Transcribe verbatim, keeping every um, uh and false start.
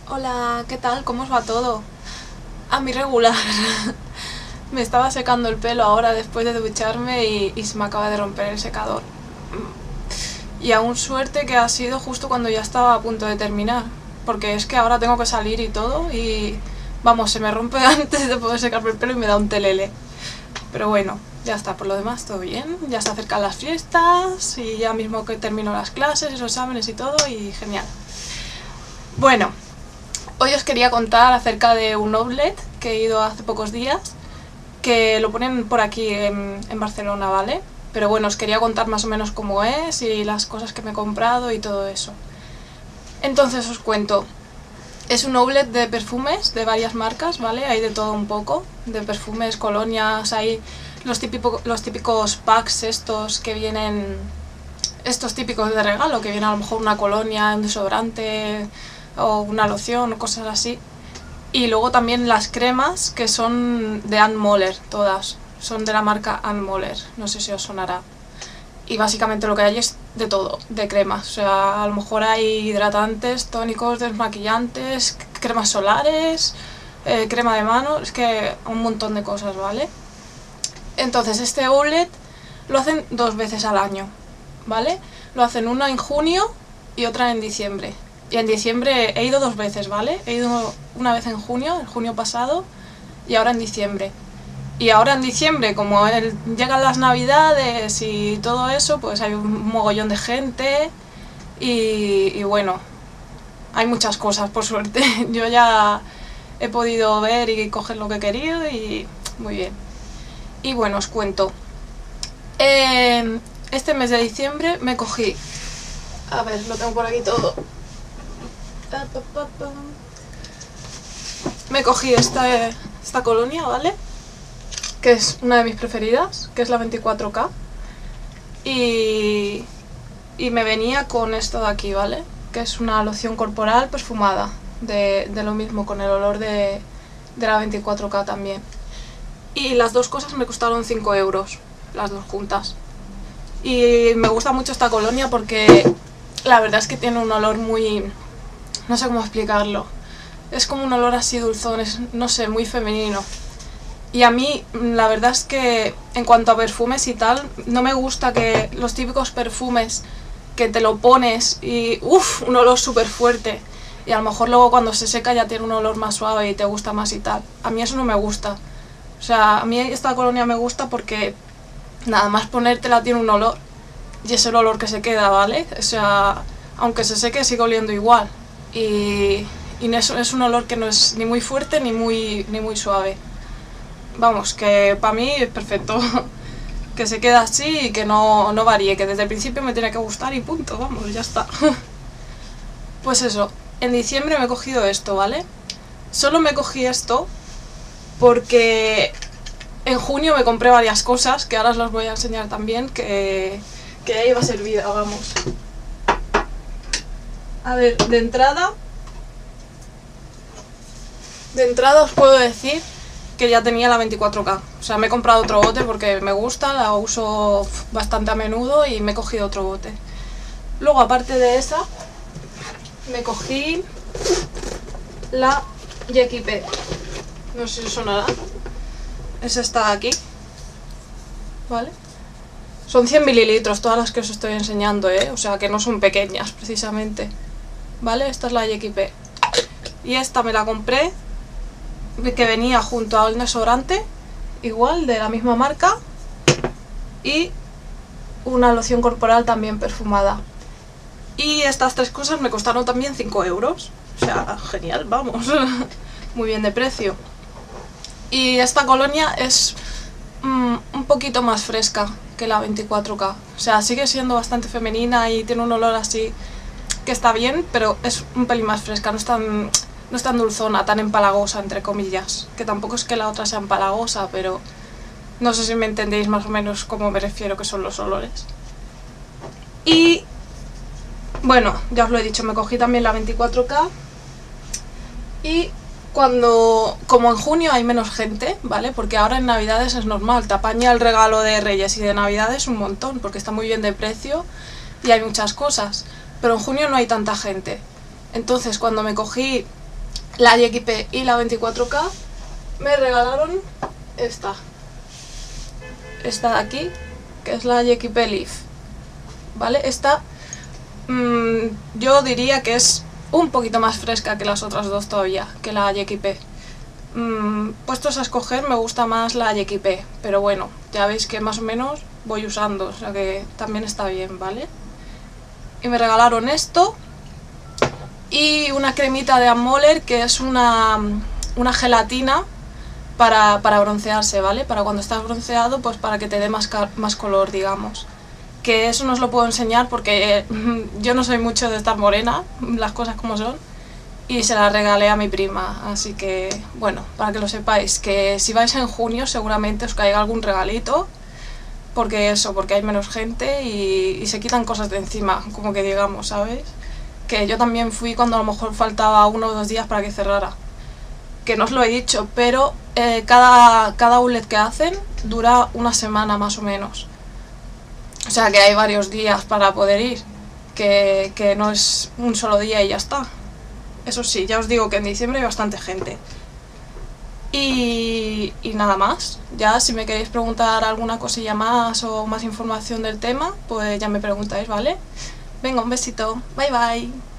Hola, ¿qué tal? ¿Cómo os va todo? A mí regular. Me estaba secando el pelo ahora después de ducharme y, y se me acaba de romper el secador. Y aún suerte que ha sido justo cuando ya estaba a punto de terminar. Porque es que ahora tengo que salir y todo y... Vamos, se me rompe antes de poder secarme el pelo y me da un telele. Pero bueno, ya está, por lo demás todo bien. Ya se acercan las fiestas y ya mismo que termino las clases y los exámenes y todo y genial. Bueno, hoy os quería contar acerca de un outlet que he ido hace pocos días, que lo ponen por aquí en, en Barcelona, ¿vale? Pero bueno, os quería contar más o menos cómo es y las cosas que me he comprado y todo eso. Entonces os cuento. Es un outlet de perfumes de varias marcas, ¿vale? Hay de todo un poco, de perfumes, colonias, hay los, típico, los típicos packs estos que vienen, estos típicos de regalo, que viene a lo mejor una colonia, un desodorante o una loción o cosas así. Y luego también las cremas que son de Ann Moller, todas, son de la marca Ann Moller, no sé si os sonará. Y básicamente lo que hay es de todo, de cremas, o sea, a lo mejor hay hidratantes, tónicos, desmaquillantes, cremas solares, eh, crema de mano, es que un montón de cosas, ¿vale? Entonces este outlet lo hacen dos veces al año, ¿vale? Lo hacen una en junio y otra en diciembre. Y en diciembre he ido dos veces, ¿vale? He ido una vez en junio, en junio pasado, y ahora en diciembre. Y ahora en diciembre, como el, llegan las navidades y todo eso, pues hay un mogollón de gente y, y bueno, hay muchas cosas, por suerte. Yo ya he podido ver y coger lo que he querido y muy bien. Y bueno, os cuento. Eh, este mes de diciembre me cogí... A ver, lo tengo por aquí todo. Me cogí esta, esta colonia, ¿vale? Que es una de mis preferidas, que es la veinticuatro K. Y, y me venía con esto de aquí, ¿vale? Que es una loción corporal perfumada, de, de lo mismo, con el olor de, de la veinticuatro K también. Y las dos cosas me costaron cinco euros, las dos juntas. Y me gusta mucho esta colonia porque la verdad es que tiene un olor muy... no sé cómo explicarlo. Es como un olor así dulzón, es, no sé, muy femenino. Y a mí, la verdad es que en cuanto a perfumes y tal, no me gusta que los típicos perfumes que te lo pones y uff, un olor súper fuerte. Y a lo mejor luego cuando se seca ya tiene un olor más suave y te gusta más y tal. A mí eso no me gusta. O sea, a mí esta colonia me gusta porque nada más ponértela tiene un olor. Y es el olor que se queda, ¿vale? O sea, aunque se seque sigue oliendo igual. Y, y eso es un olor que no es ni muy fuerte ni muy, ni muy suave. Vamos, que para mí es perfecto. Que se quede así y que no, no varíe, que desde el principio me tiene que gustar y punto, vamos, ya está. Pues eso, en diciembre me he cogido esto, ¿vale? Solo me cogí esto porque en junio me compré varias cosas, que ahora os las voy a enseñar también, que, que ya iba servida, vamos. A ver, de entrada... De entrada os puedo decir que ya tenía la veinticuatro K. O sea, me he comprado otro bote porque me gusta, la uso bastante a menudo y me he cogido otro bote. Luego, aparte de esa, me cogí la Yequipé. No sé si os sonará. Es esta de aquí. ¿Vale? Son cien mililitros todas las que os estoy enseñando, ¿eh? O sea, que no son pequeñas, precisamente. ¿Vale? Esta es la Yequipé. Y esta me la compré, que venía junto a un desodorante, igual, de la misma marca, y una loción corporal también perfumada. Y estas tres cosas me costaron también cinco euros. O sea, genial, vamos. Muy bien de precio. Y esta colonia es mm, un poquito más fresca que la veinticuatro K. O sea, sigue siendo bastante femenina y tiene un olor así que está bien, pero es un pelín más fresca, no es tan... no es tan dulzona, tan empalagosa, entre comillas. Que tampoco es que la otra sea empalagosa, pero no sé si me entendéis más o menos cómo me refiero que son los olores. Y bueno, ya os lo he dicho, me cogí también la veinticuatro K. Y cuando, como en junio hay menos gente, ¿vale? Porque ahora en Navidades es normal, te apaña el regalo de Reyes y de Navidades un montón, porque está muy bien de precio y hay muchas cosas. Pero en junio no hay tanta gente. Entonces cuando me cogí la Y X P y la veinticuatro K, me regalaron esta. Esta de aquí, que es la Y X P Leaf. ¿Vale? Esta mmm, yo diría que es un poquito más fresca que las otras dos todavía, que la Y X P. Mm, puestos a escoger me gusta más la Y X P, pero bueno, ya veis que más o menos voy usando, o sea que también está bien, ¿vale? Y me regalaron esto y una cremita de Amoller, que es una, una gelatina para, para broncearse, ¿vale? Para cuando estás bronceado, pues para que te dé más, más color, digamos. Que eso no os lo puedo enseñar porque eh, yo no soy mucho de estar morena, las cosas como son. Y se la regalé a mi prima, así que, bueno, para que lo sepáis, que si vais en junio seguramente os caiga algún regalito, porque eso, porque hay menos gente y, y se quitan cosas de encima, como que digamos, ¿sabes? Que yo también fui cuando a lo mejor faltaba uno o dos días para que cerrara, que no os lo he dicho, pero eh, cada, cada outlet que hacen dura una semana más o menos, o sea que hay varios días para poder ir, que, que no es un solo día y ya está. Eso sí, ya os digo que en diciembre hay bastante gente. Y, y nada más. Ya si me queréis preguntar alguna cosilla más o más información del tema, pues ya me preguntáis, ¿vale? Venga, un besito. Bye bye.